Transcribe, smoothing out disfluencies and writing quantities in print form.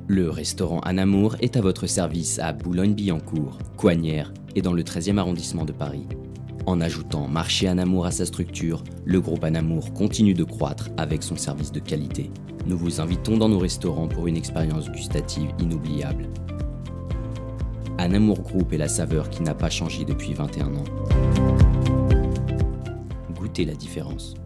Le restaurant Anamour est à votre service à Boulogne-Billancourt, Coignères et dans le 13e arrondissement de Paris. En ajoutant Marché Anamour à sa structure, le groupe Anamour continue de croître avec son service de qualité. Nous vous invitons dans nos restaurants pour une expérience gustative inoubliable. Anamour Group est la saveur qui n'a pas changé depuis 21 ans. Goûtez la différence.